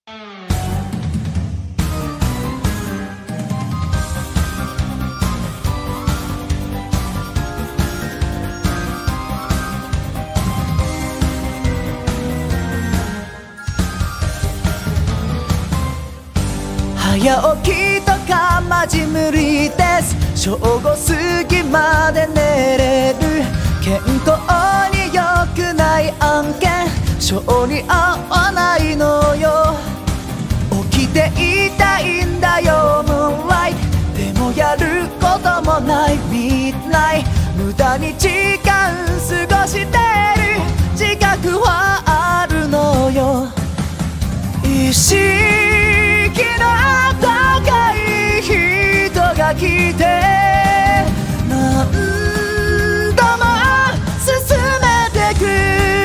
早起きとかマジ無理です。正午過ぎまで寝れる。健康に良くない案件性に合わないのよ。起きていたいんだよムーンライト。でもやることもないミッドナイト。無駄に時間過ごしてる自覚はあるのよ。意識の高い人が来て何度も進めてく。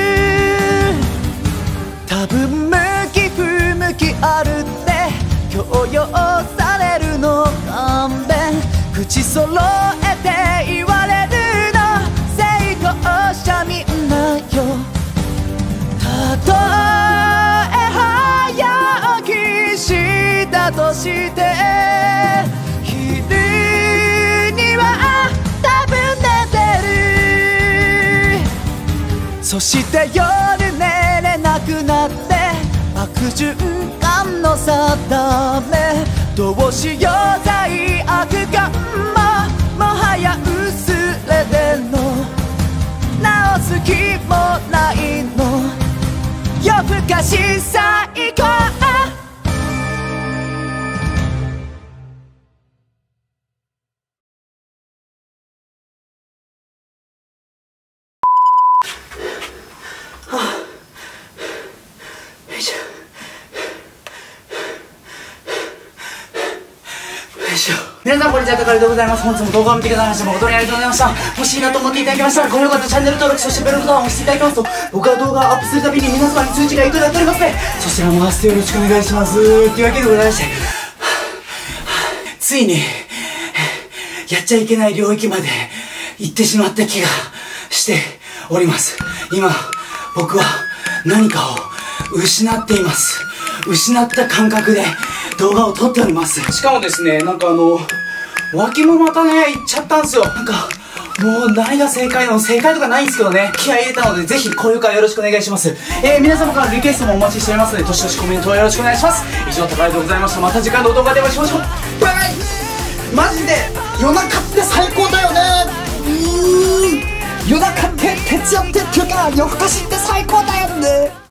多分向き不向きあるって強要されるの勘弁。口揃えて言われるの成功者みんなよ。たとえ早起きしたとして昼には多分寝てる。そして夜寝れなくなって悪循環の定め。どうしよう罪悪感もはや薄れてんの。直す気もないの。夜更かし最高。 皆さんこんにちは、高井でございます。本日も動画を見てくださいまして誠にありがとうございました。もしいいなと思っていただけましたら高評価とチャンネル登録、そしてベルボタンを押していただきますと僕が動画をアップするたびに皆様に通知が行くようになっておりますので、そちらも合わせてよろしくお願いしますというわけでございまして、ついにやっちゃいけない領域まで行ってしまった気がしております。今僕は何かを失っています。失った感覚で動画を撮っております。しかもですね、なんか脇もまたね、行っちゃったんですよ。なんか、もう何が正解なの？正解とかないんですけどね、気合い入れたので、ぜひ高評価よろしくお願いします。皆様からのリクエストもお待ちしておりますので、どしどしコメントをよろしくお願いします。以上、高井でございました。また次回の動画でお会いしましょう。バイバイ。マジで、夜中って最高だよね。夜中って、徹夜ってっていうか、夜更かしって最高だよね。